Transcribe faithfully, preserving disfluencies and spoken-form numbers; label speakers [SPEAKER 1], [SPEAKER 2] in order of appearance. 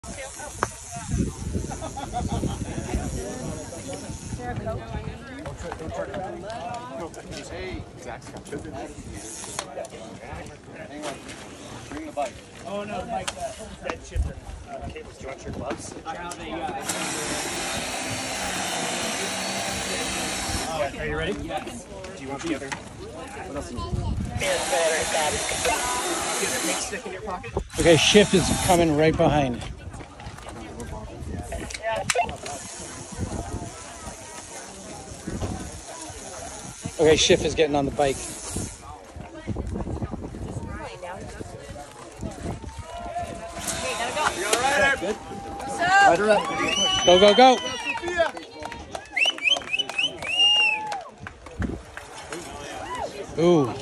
[SPEAKER 1] Hey, Zach's got hang on. Bring the bike.
[SPEAKER 2] Oh no, Mike, uh, that shifter. Uh, cables. Do you want your gloves? Uh, they, uh, oh, are you ready? Yes. Do you want the other? What else? Stick in your pocket.
[SPEAKER 3] Okay, shift is coming right behind. Okay, shift is getting on the bike. Go, go, go. Ooh.